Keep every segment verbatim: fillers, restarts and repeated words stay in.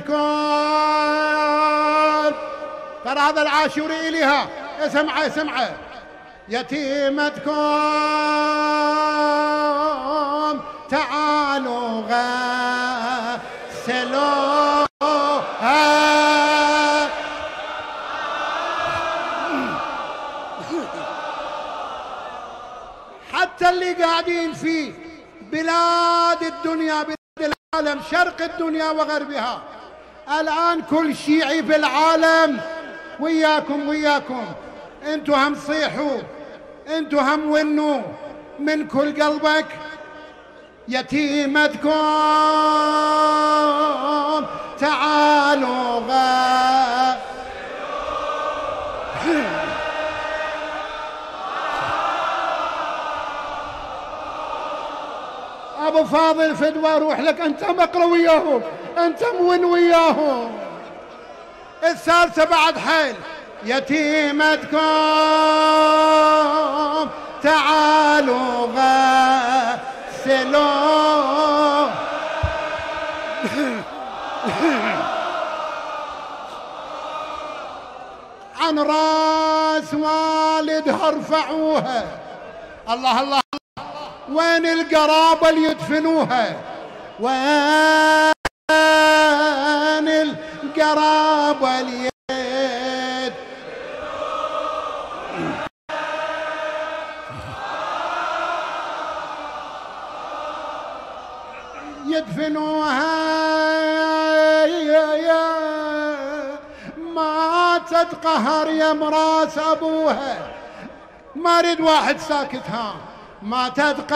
ترى هذا العاشوري إليها، اسمعه اسمعه. يتيمتكم تعالوا غسلوها، حتى اللي قاعدين في بلاد الدنيا، بلاد العالم، شرق الدنيا وغربها، الآن كل شيعي في العالم وياكم وياكم، انتوا هم صيحوا، انتوا هم ونوا من كل قلبك. يتيمتكم تعالوا غا ابو فاضل فدوى اروح لك، انت مقرا وياهم، انت مون وياهم. الثالثة بعد حيل. يتيمتكم تعالوا غسلوا عن راس والدها ارفعوها. الله الله، وين القرابة اللي يدفنوها؟ وين القرابة اللي يدفنوها؟ ماتت قهر يا مراس ابوها، ما اريد واحد ساكت. ها ماتت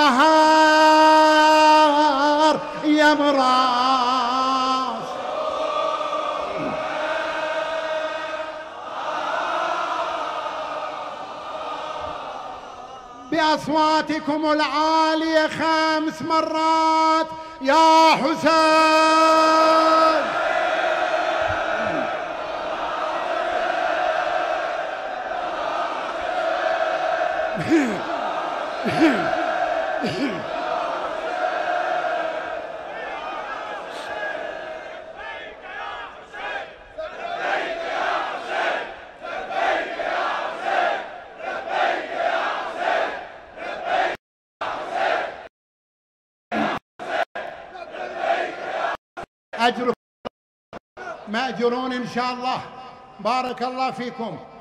قهر يا مراس، بأصواتكم العالية خمس مرات يا حسين. أجركم مأجورون إن شاء الله، بارك الله فيكم.